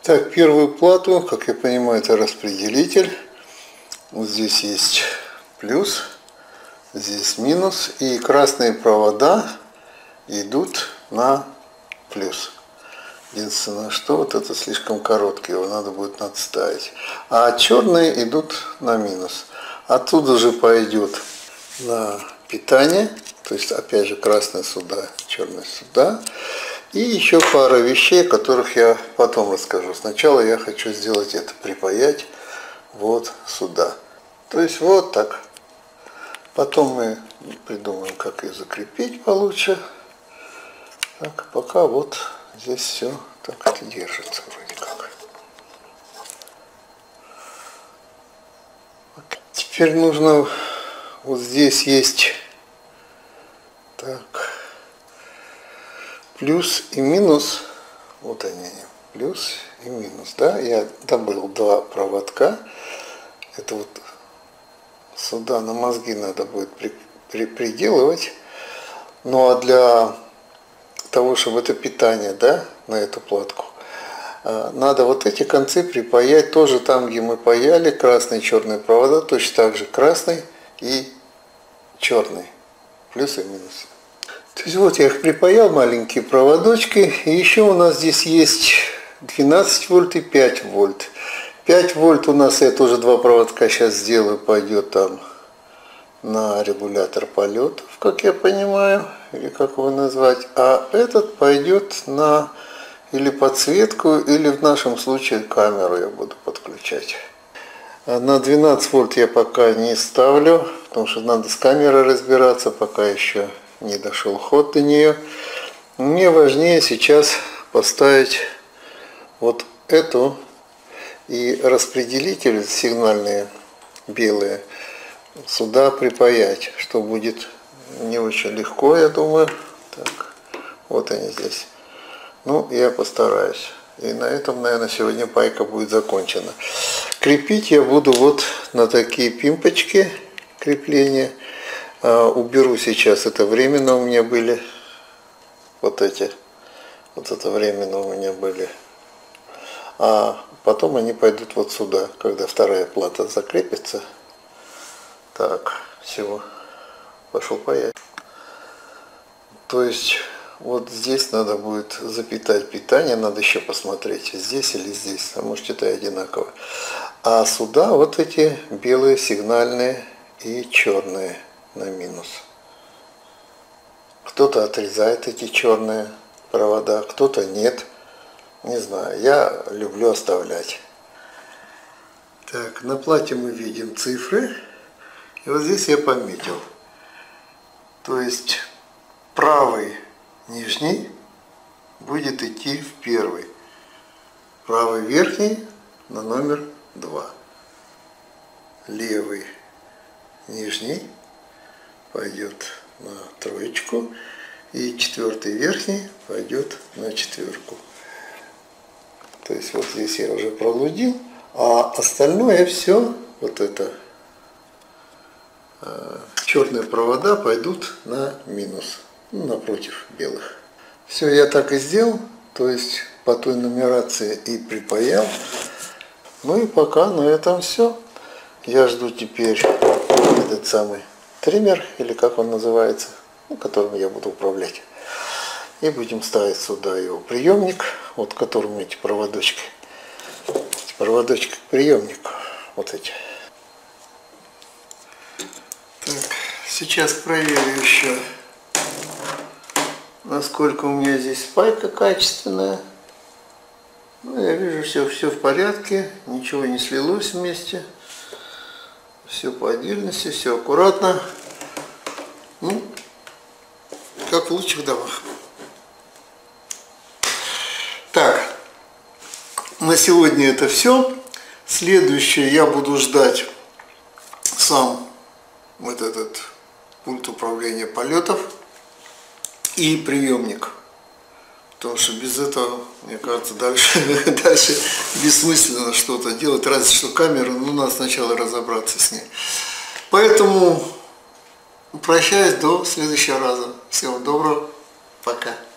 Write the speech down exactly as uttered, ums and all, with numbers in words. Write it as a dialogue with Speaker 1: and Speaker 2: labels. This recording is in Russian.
Speaker 1: Так, первую плату, как я понимаю, это распределитель. Вот здесь есть плюс, здесь минус. И красные провода идут на плюс. Единственное, что вот это слишком короткий, его надо будет надставить. А черные идут на минус. Оттуда же пойдет на питание. То есть опять же красный сюда, черный сюда. И еще пара вещей, о которых я потом расскажу. Сначала я хочу сделать это, припаять вот сюда. То есть вот так. Потом мы придумаем, как ее закрепить получше. Так, пока вот здесь все так это держится вроде как. Теперь нужно, вот здесь есть так, плюс и минус, вот они, плюс и минус, да, я добыл два проводка, это вот сюда на мозги надо будет при, при, приделывать, ну а для того, чтобы это питание, да, на эту платку, надо вот эти концы припаять тоже там, где мы паяли красные и черные провода, точно так же красный и черный, плюс и минус. То есть вот я их припаял, маленькие проводочки. И еще у нас здесь есть двенадцать вольт и пять вольт. пять вольт у нас, я тоже два проводка сейчас сделаю, пойдет там на регулятор полетов, как я понимаю, или как его назвать. А этот пойдет на или подсветку, или в нашем случае камеру я буду подключать. На двенадцать вольт я пока не ставлю, потому что надо с камерой разбираться, пока еще не дошел ход до нее. Мне важнее сейчас поставить вот эту и распределитель сигнальные белые сюда припаять, что будет не очень легко, я думаю. Так, вот они здесь. Ну, я постараюсь. И на этом, наверное, сегодня пайка будет закончена. Крепить я буду вот на такие пимпочки крепления. Уберу сейчас, это временно у меня были, вот эти, вот это временно у меня были, а потом они пойдут вот сюда, когда вторая плата закрепится. Так, все, пошел паять. То есть вот здесь надо будет запитать питание, надо еще посмотреть, здесь или здесь, а может это и одинаково. А сюда вот эти белые сигнальные и черные на минус. Кто-то отрезает эти черные провода, кто-то нет. Не знаю, я люблю оставлять. Так, на плате мы видим цифры. И вот здесь я пометил. То есть правый нижний будет идти в первый. Правый верхний на номер два. Левый нижний пойдет на троечку, и четвертый верхний пойдет на четверку. То есть вот здесь я уже пролудил, а остальное все, вот это, черные провода пойдут на минус, ну, напротив белых. Все я так и сделал, то есть по той нумерации и припаял. Ну и пока на этом все. Я жду теперь этот самый триммер, или как он называется, ну, которым я буду управлять. И будем ставить сюда его приемник, вот которым эти проводочки. Эти проводочки к приемнику. Вот эти. Так, сейчас проверю еще, насколько у меня здесь пайка качественная. Ну, я вижу, все, все в порядке, ничего не слилось вместе. Все по отдельности, все аккуратно. Ну, как в лучших домах. Так, на сегодня это все. Следующее я буду ждать сам вот этот пульт управления полетов и приемник. Потому что без этого, мне кажется, дальше, дальше бессмысленно что-то делать, разве что камеру, ну, надо сначала разобраться с ней. Поэтому прощаюсь до следующего раза. Всего доброго, пока.